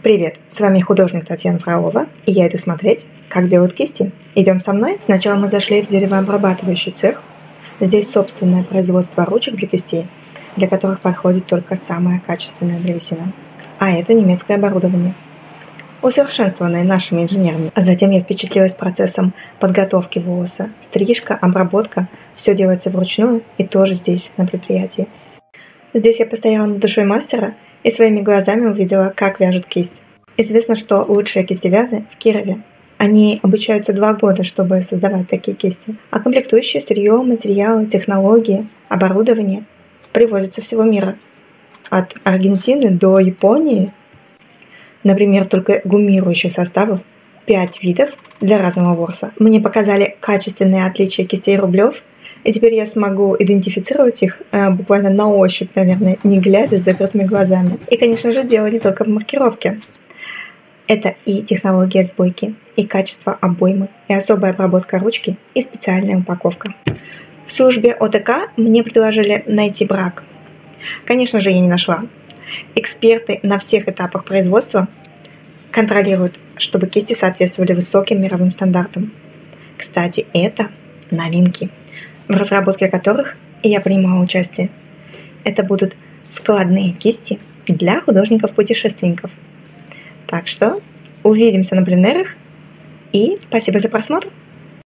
Привет, с вами художник Татьяна Фролова, и я иду смотреть, как делают кисти. Идем со мной? Сначала мы зашли в деревообрабатывающий цех. Здесь собственное производство ручек для кистей, для которых подходит только самая качественная древесина. А это немецкое оборудование, усовершенствованное нашими инженерами. А затем я впечатлилась процессом подготовки волоса. Стрижка, обработка – все делается вручную и тоже здесь, на предприятии. Здесь я постояла над душой мастера и своими глазами увидела, как вяжут кисть. Известно, что лучшие кистевязы в Кирове. Они обучаются 2 года, чтобы создавать такие кисти. А комплектующие, сырье, материалы, технологии, оборудование привозят со всего мира. От Аргентины до Японии. Например, только гуммирующих составов 5 видов для разного ворса. Мне показали качественные отличия кистей Рублев, и теперь я смогу идентифицировать их буквально на ощупь, наверное, не глядя, с закрытыми глазами. И, конечно же, дело не только в маркировке. Это и технология сбойки, и качество обоймы, и особая обработка ручки, и специальная упаковка. В службе ОТК мне предложили найти брак. Конечно же, я не нашла. Эксперты на всех этапах производства контролируют, чтобы кисти соответствовали высоким мировым стандартам. Кстати, это новинки, в разработке которых я принимала участие. Это будут складные кисти для художников-путешественников. Так что увидимся на пленэрах и спасибо за просмотр!